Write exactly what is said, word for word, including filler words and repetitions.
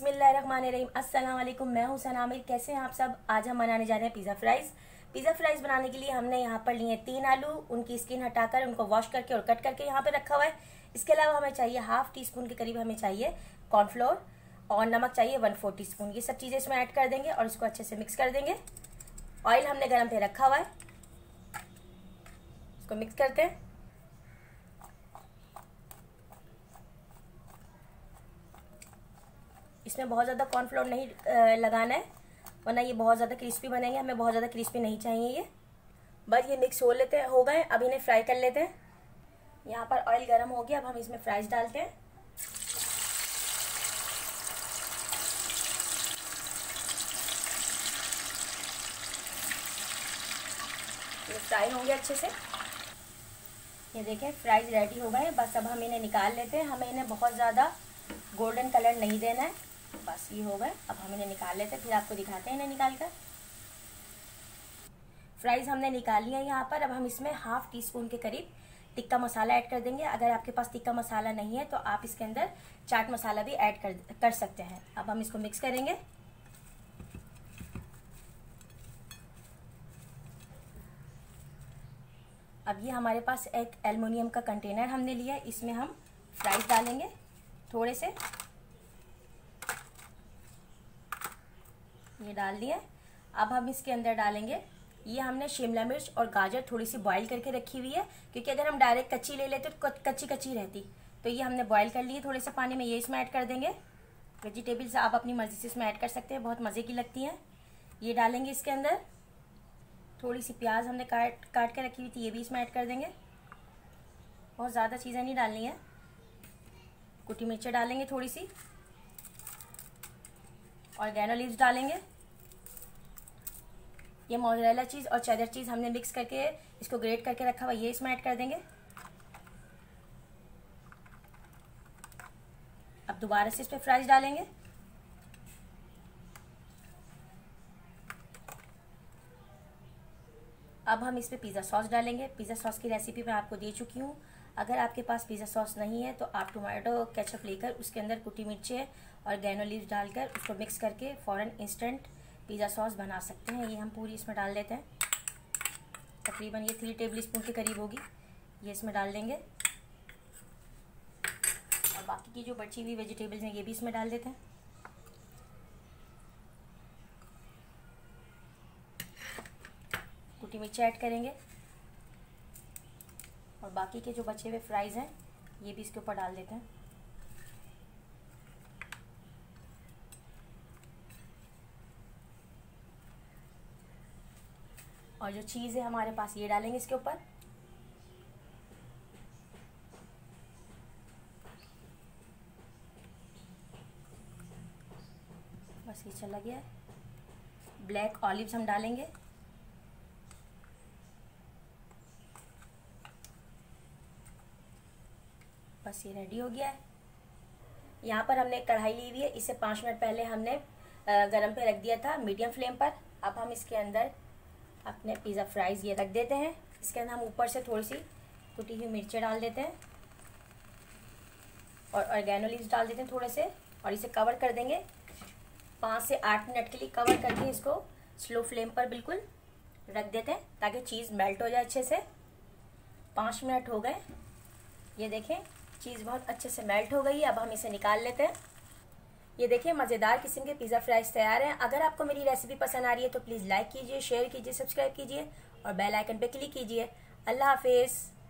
बिस्मिल्लाहिर्रहमानिर्रहीम। अस्सलाम वालेकुम। मैं हूं सना आमिर। कैसे हैं आप सब। आज हम बनाने जा रहे हैं पिज़्ज़ा फ्राइज़। पिज़्ज़ा फ्राइज़ बनाने के लिए हमने यहाँ पर लिए तीन आलू, उनकी स्किन हटाकर उनको वॉश करके और कट करके यहाँ पर रखा हुआ है। इसके अलावा हमें चाहिए हाफ टी स्पून के करीब हमें चाहिए कॉर्नफ्लोर और नमक चाहिए वन फोर टी स्पून। ये सब चीज़ें इसमें ऐड कर देंगे और इसको अच्छे से मिक्स कर देंगे। ऑयल हमने गर्म पे रखा हुआ है, इसको मिक्स करते हैं। इसमें बहुत ज़्यादा कॉर्नफ्लोर नहीं लगाना है वरना ये बहुत ज़्यादा क्रिस्पी बनेंगे। हमें बहुत ज़्यादा क्रिस्पी नहीं चाहिए ये। बस ये मिक्स हो लेते हैं, हो गए। अब इन्हें फ्राई कर लेते हैं। यहाँ पर ऑयल गर्म हो गया, अब हम इसमें फ्राइज डालते हैं। ये फ्राई होंगे अच्छे से। ये देखें फ्राइज रेडी हो गए। बस अब हम इन्हें निकाल लेते हैं। हमें इन्हें बहुत ज़्यादा गोल्डन कलर नहीं देना है। बस ये हो गए। अब हम इन्हें निकाल लेते हैं, फिर आपको दिखाते हैं इन्हें निकाल कर। फ्राइज़ हमने निकाल लिया यहाँ पर। अब हम इसमें हाफ टी स्पून के करीब टिक्का मसाला ऐड कर देंगे। अगर आपके पास टिक्का मसाला नहीं है तो आप इसके अंदर चाट मसाला भी ऐड कर कर सकते हैं। अब हम इसको मिक्स करेंगे। अब ये हमारे पास एक एल्युमिनियम का कंटेनर हमने लिया है, इसमें हम फ्राइज़ डालेंगे थोड़े से। ये डाल दिए। अब हम इसके अंदर डालेंगे, ये हमने शिमला मिर्च और गाजर थोड़ी सी बॉईल करके रखी हुई है, क्योंकि अगर हम डायरेक्ट कच्ची ले लेते तो कच्ची कच्ची रहती। तो ये हमने बॉईल कर ली है थोड़े से पानी में। ये इसमें ऐड कर देंगे। वेजिटेबल्स आप अपनी मर्ज़ी से इसमें ऐड कर सकते हैं, बहुत मज़े की लगती हैं। ये डालेंगे इसके अंदर। थोड़ी सी प्याज हमने काट काट के रखी हुई थी, ये भी इसमें ऐड कर देंगे। बहुत ज़्यादा चीज़ें नहीं डालनी है। कुटी मिर्चें डालेंगे थोड़ी सी, ऑर्गेनो लीव्स डालेंगे। ये मोज़रेला चीज़ और चेडर चीज़ हमने मिक्स करके इसको ग्रेट करके रखा हुआ, ये इसमें ऐड कर देंगे। अब दोबारा से इस पर फ्राइज डालेंगे। अब हम इस पर पिज़्ज़ा सॉस डालेंगे। पिज़्ज़ा सॉस की रेसिपी मैं आपको दे चुकी हूँ। अगर आपके पास पिज़्ज़ा सॉस नहीं है तो आप टोमेटो केचप लेकर उसके अंदर कुटी मिर्चें और ऑर्गेनो लीव्स डालकर उसको मिक्स करके फ़ौरन इंस्टेंट पिज़्ज़ा सॉस बना सकते हैं। ये हम पूरी इसमें डाल देते हैं। तकरीबन ये थ्री टेबल स्पून के करीब होगी, ये इसमें डाल देंगे। और बाकी की जो बची हुई वेजिटेबल्स हैं ये भी इसमें डाल देते हैं। कुटी मिर्ची ऐड करेंगे और बाकी के जो बचे हुए फ्राइज़ हैं ये भी इसके ऊपर डाल देते हैं। और जो चीज़ है हमारे पास ये डालेंगे इसके ऊपर। बस ये चला गया। ब्लैक ऑलिव्स हम डालेंगे। बस ये रेडी हो गया है। यहाँ पर हमने कढ़ाई ली हुई है, इसे पाँच मिनट पहले हमने गरम पे रख दिया था मीडियम फ्लेम पर। अब हम इसके अंदर अपने पिज़्ज़ा फ्राइज़ ये रख देते हैं। इसके अंदर हम ऊपर से थोड़ी सी कुटी हुई मिर्चें डाल देते हैं और ऑर्गेनो लीव्स डाल देते हैं थोड़े से, और इसे कवर कर देंगे। पाँच से आठ मिनट के लिए कवर करके इसको स्लो फ्लेम पर बिल्कुल रख देते हैं ताकि चीज़ मेल्ट हो जाए अच्छे से। पाँच मिनट हो गए, ये देखें चीज़ बहुत अच्छे से मेल्ट हो गई है। अब हम इसे निकाल लेते हैं। ये देखिए मज़ेदार किस्म के पिज़्ज़ा फ्राइज़ तैयार हैं। अगर आपको मेरी रेसिपी पसंद आ रही है तो प्लीज़ लाइक कीजिए, शेयर कीजिए, सब्सक्राइब कीजिए और बेल आइकन पे क्लिक कीजिए। अल्लाह हाफिज़।